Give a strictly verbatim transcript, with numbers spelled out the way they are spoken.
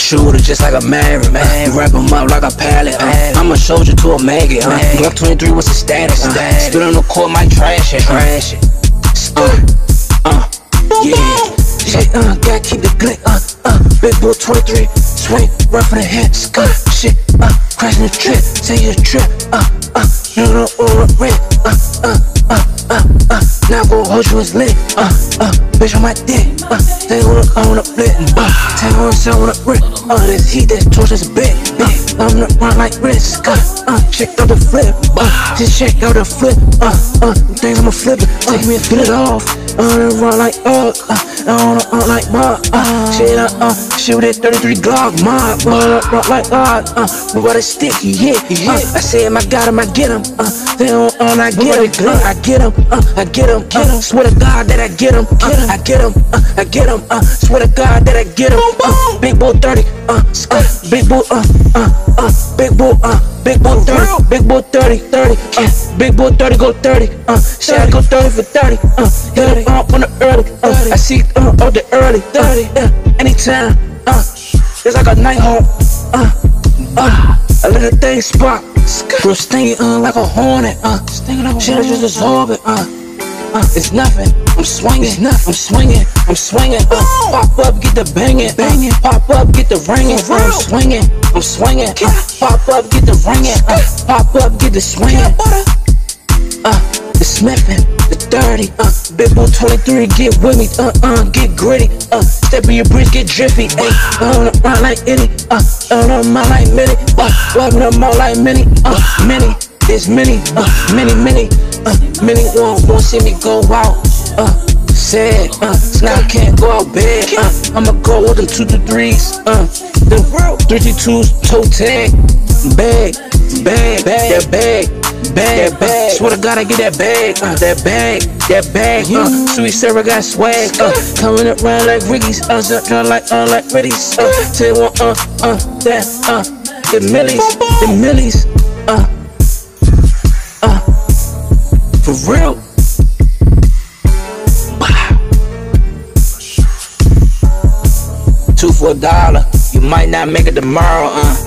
shooter just like a Maverick, man. Wrap him up like a pallet, uh. I'm a soldier to a maggot, uh. Glock twenty-three, what's the status? Uh. Spit on the court, might trash it, trash it. Uh, uh, yeah. Shit, uh, gotta keep the glick, uh, uh. Big bull twenty-three, swing, run for the head, uh. Shit, uh, crashing the trip, say you a trip, uh, uh. You know, uh, red, uh, uh, uh, uh, uh. Now go hold you as lit, uh, uh. Bitch on my dick, uh. They wanna, I wanna flip, uh. Tell you what I wanna rip, uh. This heat, this torch is big, uh. I'm gonna run like risk, uh, uh. Check out the flip, uh. Just check out the flip, uh, uh. Think I'ma flip it, uh. Take me and flip it off, uh. Run like, uh, uh. I wanna, uh, like, uh, uh. Shit, uh, uh. Shoot that thirty-three Glock, my, uh. Rock like, uh, uh. But what a sticky, yeah, yeah. I say him, I got him, I get him, uh. They don't, uh, I get him, uh. I get him, uh. I get him, get him. Swear to God that I get him, uh. I get him, uh. I get him, uh. Swear to God that I get him, uh. Big bull thirty, uh. uh. Big bull, uh, uh, uh. Big bull, uh. Big bull thirty, big bull thirty, thirty, uh. Big bull thirty, go thirty, uh. Shit, I go thirty for thirty, uh. Hit him up on the early, uh. I see, uh, all the early, thirty, uh. Anytime, uh. It's like a night hawk, uh. Uh. I let the thing spark, bro, stinging, uh, like a hornet, uh. Shit, I just absorb it, uh. Uh, it's nothing, I'm swinging, it's nothing. I'm swinging, I'm swinging, uh, pop up, get the banging, banging, pop up, get the ringing, uh, I'm swinging, I'm swinging, uh, pop up, get the ringing, uh, pop up, get the swinging, uh, the smithing, the thirty, uh, big bull twenty-three, get with me, uh, uh, get gritty, uh, step in your bridge, get drippy, ayy, I wanna run like any, uh, I wanna run like mini, uh, walking them all like mini, uh, mini. It's many, uh, many, many, uh, many won't, won't see me go out, uh, sad, uh, now I can't go out bad, uh, I'ma go with them two to threes, uh, them three to twos, toe tag, bag, bag, bag, that bag, bag, bag, swear to God I get that bag, uh, that bag, that bag, uh, Sweet Sarah got swag, uh, coming around like Ricky's, uh, jumping like, uh, like Riddies, uh, tell you what, uh, uh, that, uh, the millies, the millies, uh, Uh, for real. Wow. Two for a dollar. You might not make it tomorrow, uh.